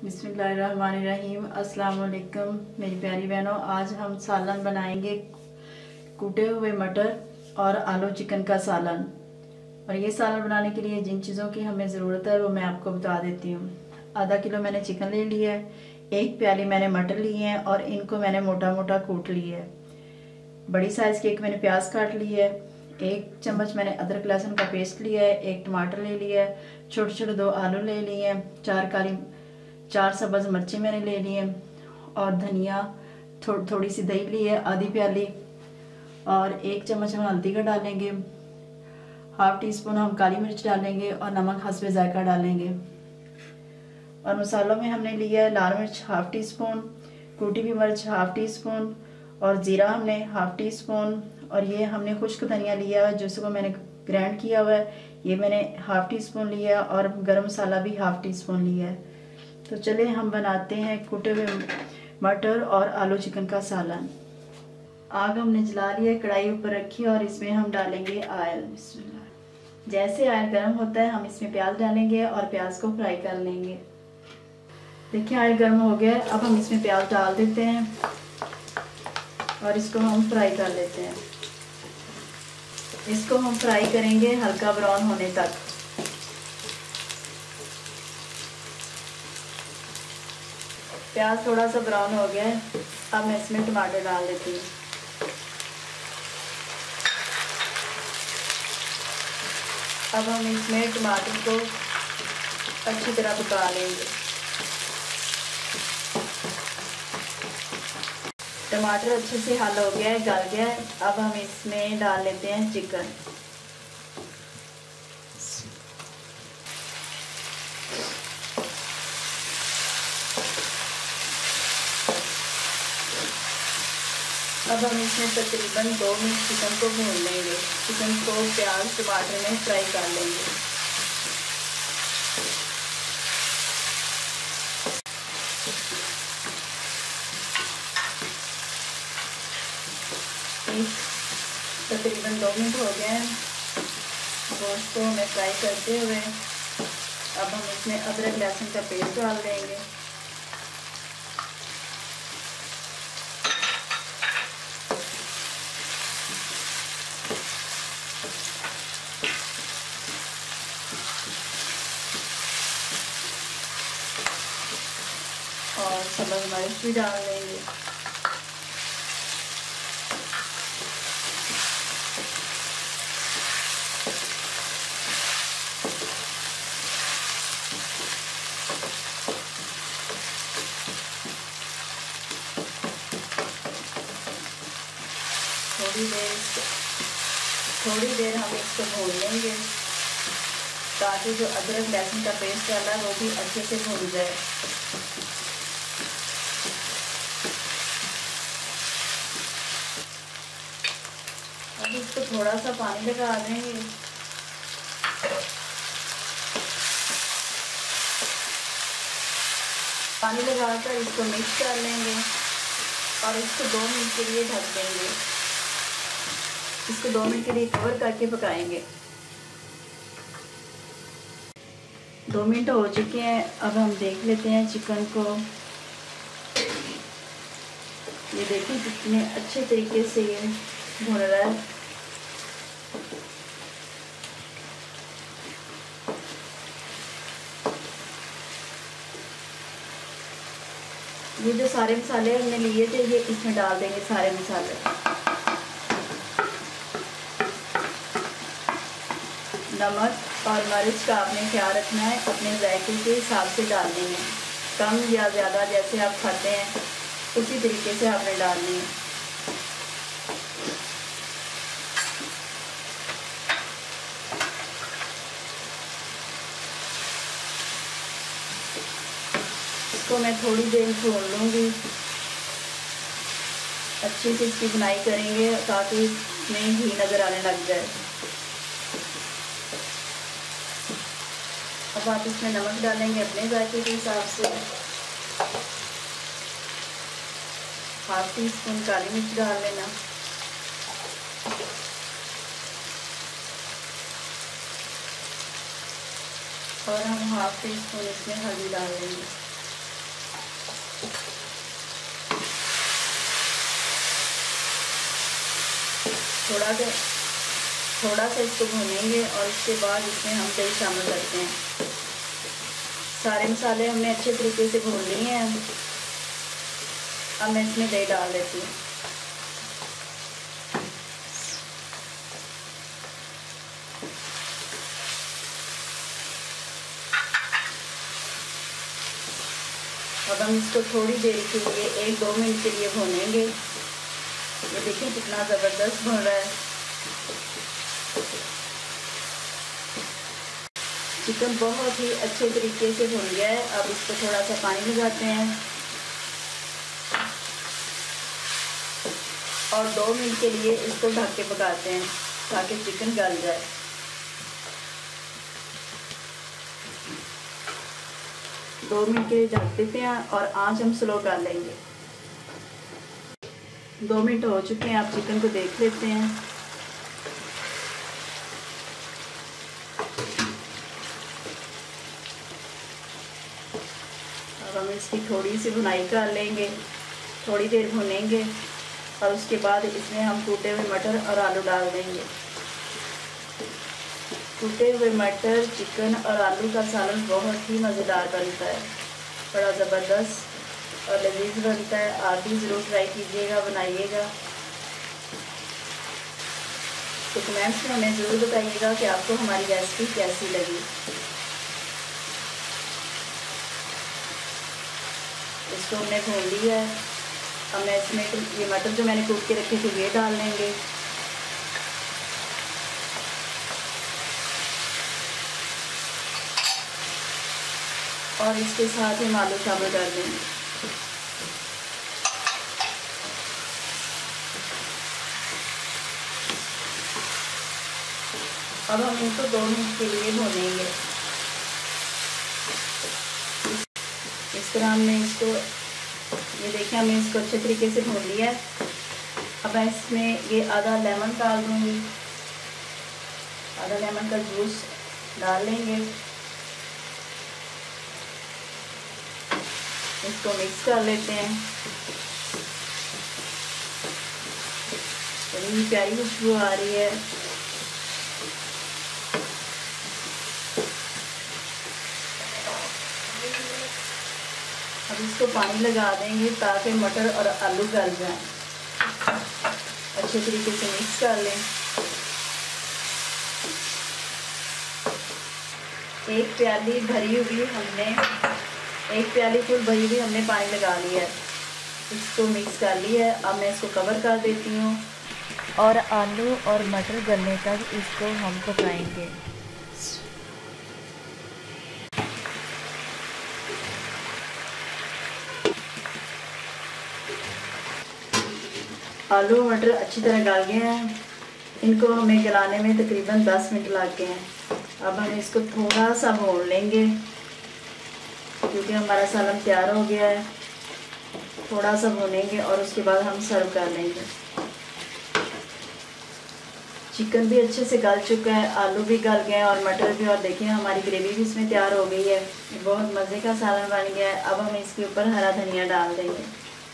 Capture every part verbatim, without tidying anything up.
बिस्मिल्लाहिर्रहमानिर्रहीम। अस्सलाम वालेकुम मेरी प्यारी बहनों। आज हम सालन बनाएंगे, कूटे हुए मटर और आलू चिकन का सालन। और ये सालन बनाने के लिए जिन चीज़ों की हमें ज़रूरत है वो मैं आपको बता देती हूँ। आधा किलो मैंने चिकन ले लिया है, एक प्याली मैंने मटर लिए हैं और इनको मैंने मोटा मोटा कूट लिया है। बड़ी साइज़ की एक मैंने प्याज काट ली है, एक चम्मच मैंने अदरक लहसुन का पेस्ट लिया है, एक टमाटर ले लिया है, छोटे छोटे दो आलू ले लिए हैं, चार काली चार सब्ज़ मिर्ची मैंने ले ली है और धनिया, थो, थोड़ी सी दही ली है आधी प्याली, और एक चम्मच हम हल्दी का डालेंगे, हाफ टी स्पून हम काली मिर्च डालेंगे और नमक हस्बे जायका डालेंगे। और मसालों में हमने लिया है लाल मिर्च हाफ टी स्पून, कूटी हुई मिर्च हाफ टी स्पून और ज़ीरा हमने हाफ टी स्पून, और ये हमने खुश्क धनिया लिया है जिसको मैंने ग्राइंड किया हुआ है, ये मैंने हाफ टी स्पून लिया है, और गरम मसाला भी हाफ टी स्पून लिया है। तो चले हम बनाते हैं कूटे हुए मटर और आलू चिकन का सालन। आग हमने जला लिया, कढ़ाई ऊपर रखी और इसमें हम डालेंगे ऑयल। जैसे ऑयल गर्म होता है हम इसमें प्याज डालेंगे और प्याज को फ्राई कर लेंगे। देखिए ऑयल गर्म हो गया है, अब हम इसमें प्याज डाल देते हैं और इसको हम फ्राई कर लेते हैं। इसको हम फ्राई करेंगे हल्का ब्राउन होने तक। प्याज थोड़ा सा ब्राउन हो गया है, अब मैं इसमें टमाटर डाल देती हूँ। अब हम इसमें टमाटर को अच्छी तरह पका लेंगे। टमाटर अच्छे से हल हो गया है, गल गया है, अब हम इसमें डाल लेते हैं चिकन। अब हम इसमें तकरीबन दो मिनट चिकन को भून लेंगे। चिकन को प्याज टमाटर में फ्राई कर लेंगे। तकरीबन दो मिनट हो गए हैं गोश्त को हमें फ्राई करते हुए। अब हम इसमें अदरक लहसुन का पेस्ट डाल देंगे। और सब्ज़ मिर्च भी डाल देंगे। थोड़ी देर थोड़ी देर हम इसको भून लेंगे ताकि जो अदरक लहसुन का पेस्ट डाला है वो भी अच्छे से भून जाए। अब इसको थोड़ा सा पानी लगा देंगे। पानी लगाकर इसको मिक्स कर लेंगे और इसको दो मिनट के लिए ढक देंगे। इसको दो मिनट के लिए कवर करके पकाएंगे। दो मिनट हो चुके हैं, अब हम देख लेते हैं चिकन को। ये देखिए कितने अच्छे तरीके से ये भुन रहा है। ये जो सारे मसाले हमने लिए थे ये इसमें डाल देंगे सारे मसाले। नमक और मिर्च का आपने ख्याल रखना है, अपने जायके के हिसाब से डालने हैं। कम या ज़्यादा जैसे आप खाते हैं उसी तरीके से आपने डालनी है। इसको मैं थोड़ी देर छोड़ लूँगी। अच्छे से इसकी बुनाई करेंगे ताकि इसमें घी नज़र आने लग जाए। अब आप इसमें नमक डालेंगे अपने जायके के हिसाब से। हाफ टी स्पून काली मिर्च डाल लेना। और हम हाफ टी स्पून इसमें हल्दी डाल लेंगे। थोड़ा सा थोड़ा सा इसको भूनेंगे और इसके बाद इसमें हम दही शामिल करते हैं। सारे मसाले हमने अच्छे तरीके से भून लिए हैं। अब मैं इसमें दही डाल देती हूँ। अब हम इसको थोड़ी देर के लिए एक दो मिनट के लिए भूनेंगे। ये देखिए कितना ज़बरदस्त भून रहा है। चिकन बहुत ही अच्छे तरीके से भून गया है। अब इसको थोड़ा सा पानी लगाते हैं और दो मिनट के लिए इसको ढक के पकाते हैं ताकि चिकन गल जाए। दो मिनट के लिए ढक देते हैं और आंच हम स्लो कर लेंगे। दो मिनट हो चुके हैं। आप चिकन को देख लेते हैं। अब हम इसकी थोड़ी सी भुनाई कर लेंगे, थोड़ी देर भुनेंगे और उसके बाद इसमें हम कूटे हुए मटर और आलू डाल देंगे। कूटे हुए मटर, चिकन और आलू का सालन बहुत ही मज़ेदार बनता है, बड़ा ज़बरदस्त और लजीज बनता है। आप भी ज़रूर ट्राई कीजिएगा, बनाइएगा। तो कमेंट्स में हमें ज़रूर बताइएगा कि आपको हमारी रेसिपी कैसी लगी। इसको हमने भून लिया है। अब मैं इसमें ये मटर जो मैंने कूट के रखे थे ये डाल लेंगे। और इसके साथ हम आलू शामिल कर देंगे। अब हम इनको दो मिनट के लिए भूनेंगे। इस तरह हमने इसको, ये देखिए हमने इसको अच्छे तरीके से भून लिया है। अब मैं इसमें ये आधा लेमन डाल दूँगी, आधा लेमन का जूस डाल लेंगे। इसको मिक्स कर लेते हैं। बड़ी प्यारी खुशबू आ रही है। अब इसको पानी लगा देंगे ताकि मटर और आलू गल जाएं। अच्छे तरीके से मिक्स कर लें। एक प्याली भरी हुई हमने एक प्याली फुल भरी हुई हमने पानी लगा लिया है। इसको मिक्स कर लिया है। अब मैं इसको कवर कर देती हूँ और आलू और मटर गलने तक इसको हम पकाएंगे। आलू और मटर अच्छी तरह गल गए हैं। इनको हमें गलाने में तकरीबन दस मिनट लग गए हैं। अब हम इसको थोड़ा सा भून लेंगे क्योंकि हमारा सालन तैयार हो गया है। थोड़ा सा भूनेंगे और उसके बाद हम सर्व कर लेंगे। चिकन भी अच्छे से गल चुका है, आलू भी गल गए हैं और मटर भी। और देखिए हमारी ग्रेवी भी इसमें तैयार हो गई है। बहुत मज़े का सालन बन गया है। अब हम इसके ऊपर हरा धनिया डाल देंगे।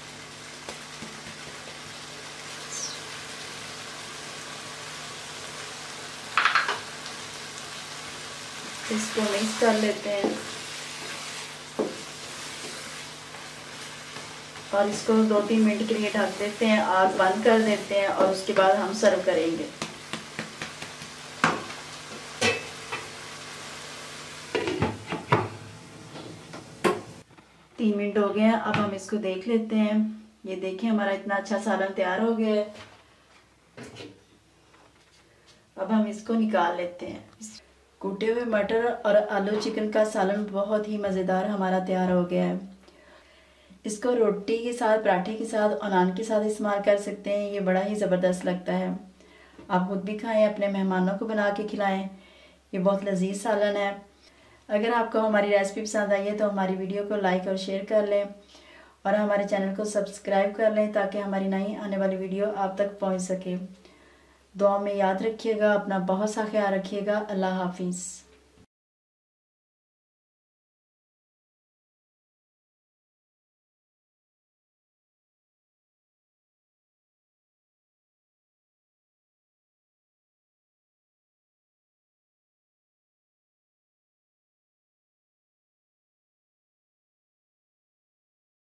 इसको मिक्स कर लेते हैं और इसको दो तीन मिनट के लिए ढक देते हैं। आग बंद कर देते हैं और उसके बाद हम सर्व करेंगे। तीन मिनट हो गए हैं। अब हम इसको देख लेते हैं। ये देखिए हमारा इतना अच्छा सालन तैयार हो गया है। अब हम इसको निकाल लेते हैं। कूटे हुए मटर और आलू चिकन का सालन बहुत ही मज़ेदार हमारा तैयार हो गया है। इसको रोटी के साथ, पराठे के साथ और नान के साथ इस्तेमाल कर सकते हैं। ये बड़ा ही ज़बरदस्त लगता है। आप खुद भी खाएं, अपने मेहमानों को बना के खिलाएं। ये बहुत लजीज सालन है। अगर आपको हमारी रेसिपी पसंद आई है तो हमारी वीडियो को लाइक और शेयर कर लें और हमारे चैनल को सब्सक्राइब कर लें ताकि हमारी नई आने वाली वीडियो आप तक पहुँच सके। दुआ में याद रखिएगा, अपना बहुत सा ख्याल रखिएगा। अल्लाह हाफिज़।